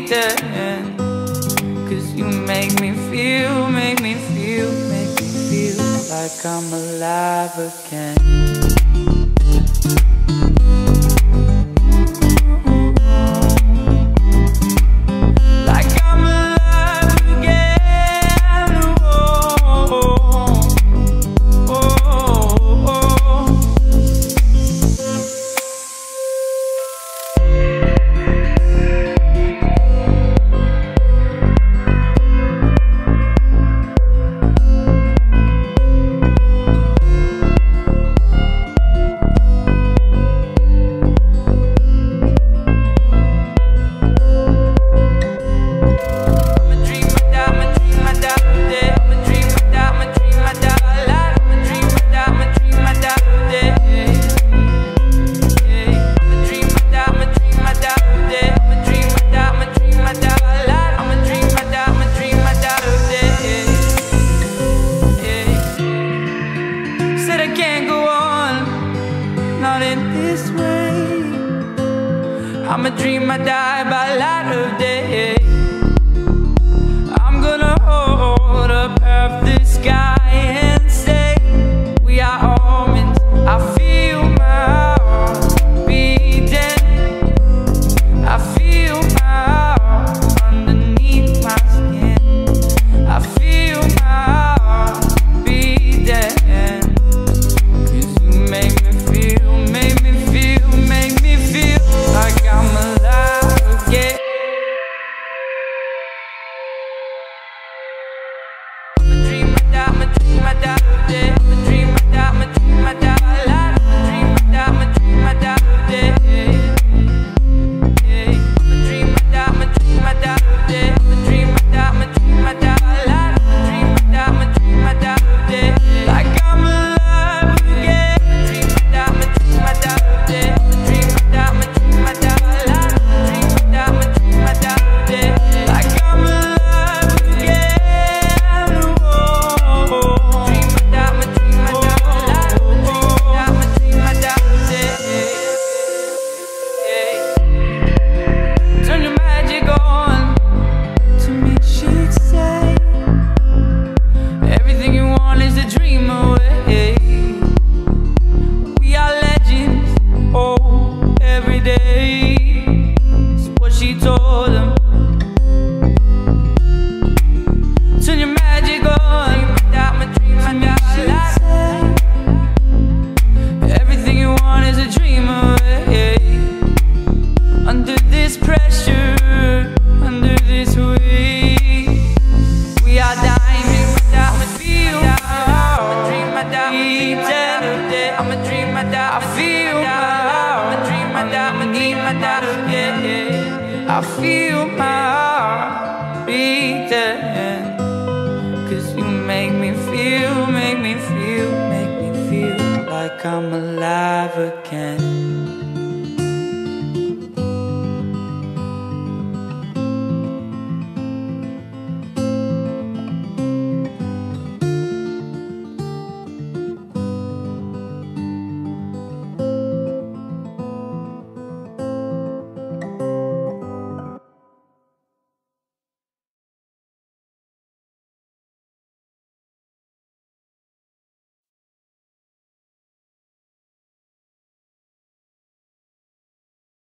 breathing. 'Cause you make me feel like I'm alive again. I'ma dream I die by light of day. I'm gonna hold up half the sky and say we are omens. I feel my heart beating. I feel my heart underneath my skin. I feel my heart beating. 'Cause you make me feel like I'm alive again. I'ma dream I die, I'ma dream I die today. I'ma dream I die, I'ma dream I die alive. I'ma dream I die, I'ma dream I die today. I'ma dream I die, I'ma dream I die today. I'ma dream I die, I'ma dream I die alive. I'ma dream I die, I'ma dream I die today. Like I'm alive again. I'ma dream I die, I'ma dream I die today. I'ma dream I die, I'ma dream I die alive. I'ma dream I die, I'ma dream I die today. Like I'm alive again. Dream I die, I'ma dream I die alive. I'ma dream I die, I'ma dream I die today. Turn your magic on to me, she'd say. Everything you want is a dream away. We are legends, oh, every day. That's what she told him. Turn your magic on. I'ma dream I die alive. Everything you want is a dream away. Under this pressure, under this weight, we are diamond. I'ma feel my heart. I'ma dream I die. I'ma dream I die. I feel my heart. I'ma dream I die. I'ma dream I die. I feel my heart beating. 'Cause you make me feel like I'm alive again.